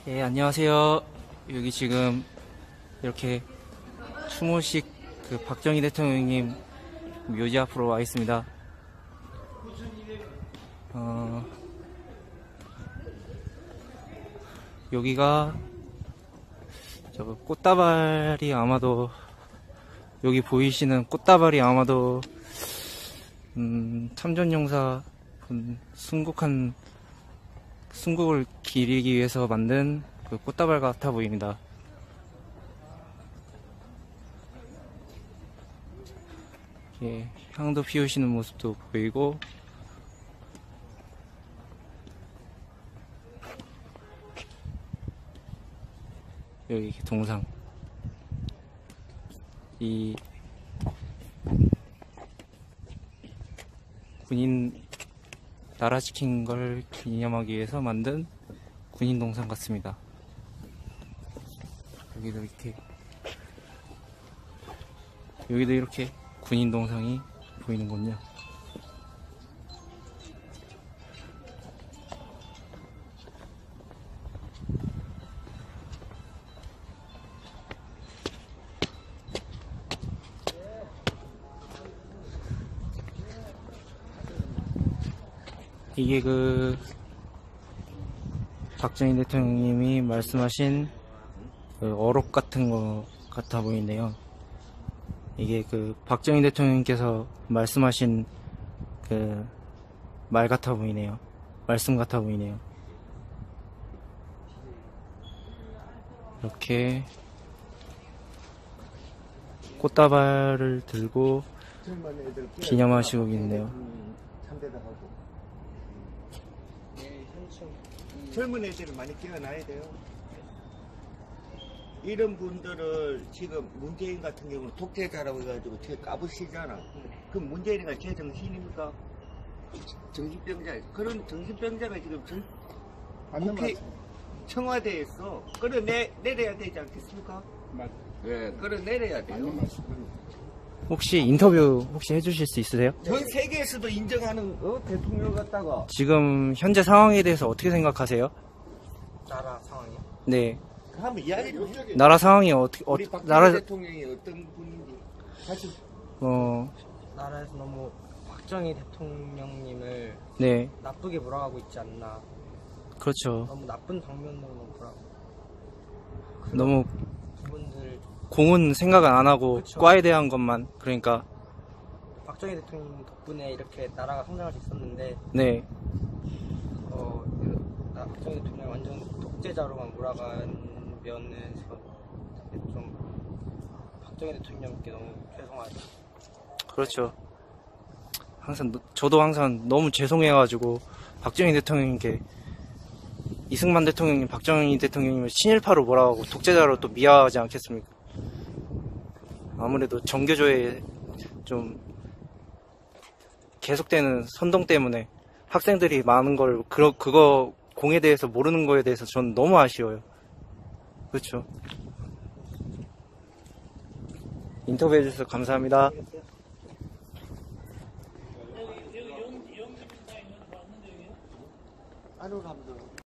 예, 안녕하세요. 여기 지금 이렇게 추모식 박정희 대통령님 묘지 앞으로 와 있습니다. 여기가 꽃다발이 아마도 여기 보이시는 꽃다발이 아마도 참전용사 순국을 기리기 위해서 만든 그 꽃다발 같아 보입니다. 예, 향도 피우시는 모습도 보이고, 여기 동상, 이 군인 나라 지킨 걸 기념하기 위해서 만든 군인 동상 같습니다. 여기도 이렇게 군인 동상이 보이는군요. 이게 박정희 대통령님이 말씀하신 어록 같은 거 같아 보이네요. 이게 박정희 대통령님께서 말씀하신 말 같아 보이네요. 말씀 같아 보이네요. 이렇게 꽃다발을 들고 기념하시고 있네요. 젊은 애들을 많이 끼워놔야 돼요. 이런 분들을 지금 문재인 같은 경우는 독재자라고 해가지고 되게 까부시잖아. 그럼 문재인이가 제 정신입니까? 정신병자. 그런 정신병자가 지금 국회 청와대에 있어. 끌어내려야 되지 않겠습니까? 맞아. 예, 끌어내려야 돼요. 혹시 인터뷰 해주실 수 있으세요? 전 세계에서도 인정하는 대통령 같다가. 지금 현재 상황에 대해서 어떻게 생각하세요? 나라 상황이요? 네. 한번 이야기 좀 해줘요. 나라 상황이 우리 박정희 대통령이 어떤 분인지 사실 나라에서 너무 박정희 대통령님을 네, 나쁘게 몰아가고 있지 않나. 그렇죠. 너무 나쁜 방면으로 몰아가고 너무 부분들. 공은 생각을 안 하고 그쵸. 과에 대한 것만. 그러니까 박정희 대통령 덕분에 이렇게 나라가 성장할 수 있었는데 네, 박정희 대통령 완전 독재자로만 몰아간 면에서 좀 박정희 대통령께 너무 죄송하죠. 그렇죠. 저도 항상 너무 죄송해가지고 박정희 대통령님께 이승만 대통령님, 박정희 대통령님을 친일파로 몰아가고 독재자로 또 미화하지 않겠습니까? 아무래도 정교조에 좀 계속되는 선동 때문에 학생들이 많은 걸 그거 공에 대해서 모르는 거에 대해서 저는 너무 아쉬워요. 그렇죠. 인터뷰 해주셔서 감사합니다. 안으로 한번